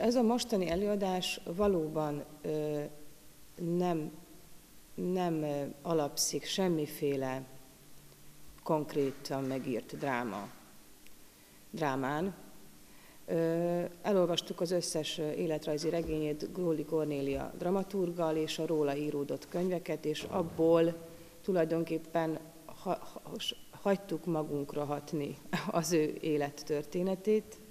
Ez a mostani előadás valóban nem alapszik semmiféle konkrétan megírt drámán. Elolvastuk az összes életrajzi regényét Gróli Kornélia dramaturggal és a róla íródott könyveket, és abból tulajdonképpen hagytuk magunkra hatni az ő élettörténetét.